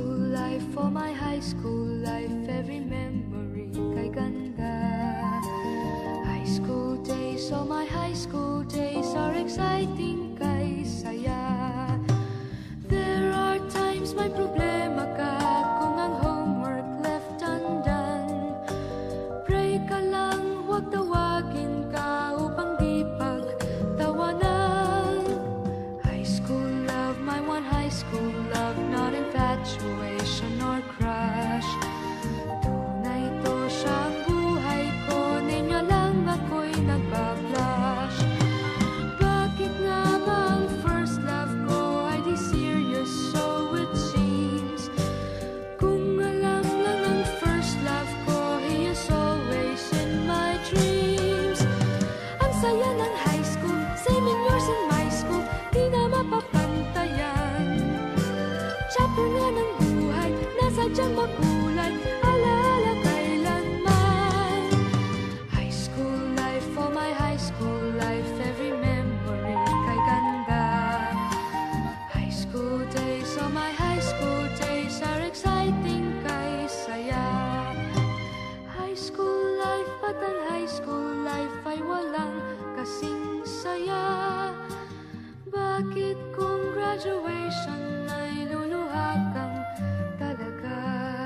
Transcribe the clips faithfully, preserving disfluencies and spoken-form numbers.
school life, for my high school life, every memory kay ganda. High school days, oh my high school days are exciting kay saya. There are times may problema ka kung ang homework left undone. Pray ka lang, huwag tawagin ka upang di pagtawanan. High school love, my one high school love, not infatuation or crush. Tunay to siyang buhay ko, ninyo lang ako'y nagbablush. Bakit nga ba ang first love ko ay di serious, so it seems? Kung alam lang ang first love ko, he is always in my dreams. Ang saya ng high school, same in yours in my school, di na mapapantayan. Chapter nga ng buhay, nasadyang makulay, alaala kailanman. High school life, for my high school life, every memory kay ganda. High school days, oh my high school days are exciting kay saya. High school life, at ang high school life ay walang kasing saya. Bakit kung graduation ay luluha kang talaga?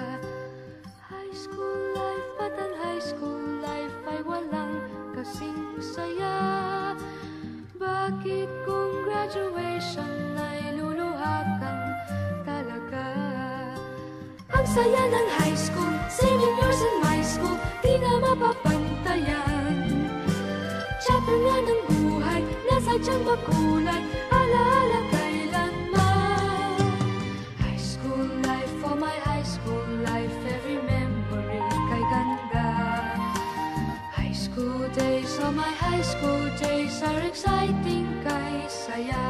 High school life, at ang high school life ay walang kasing saya. Bakit kung graduation ay luluha kang talaga? Ang saya ng high school, same in yours in my school, di na mapapantayan. Chapter nga ng buhay, nasadyang makulay, alaala kailanman. High school life, for my high school life, every memory kay ganda. High school days, oh my high school days are exciting kay saya.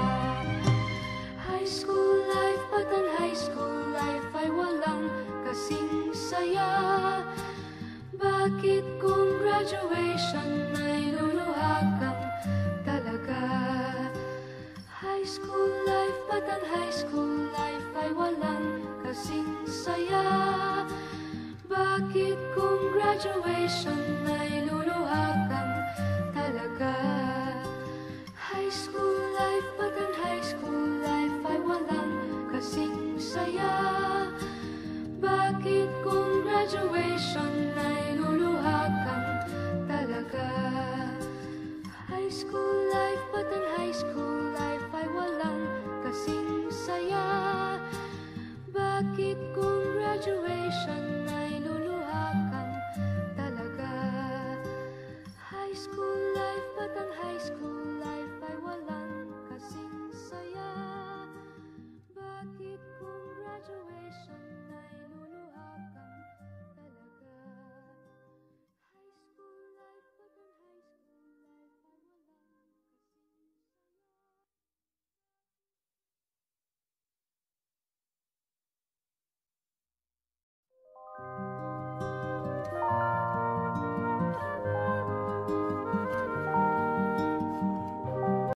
High school life, at ang high school life ay walang kasing saya. Bakit kung graduation ay luluha kang talaga? High school life, at ang high school life ay walang kasing saya. Bakit kung graduation ay luluha kang talaga? High school life, at ang high school life ay walang kasing saya.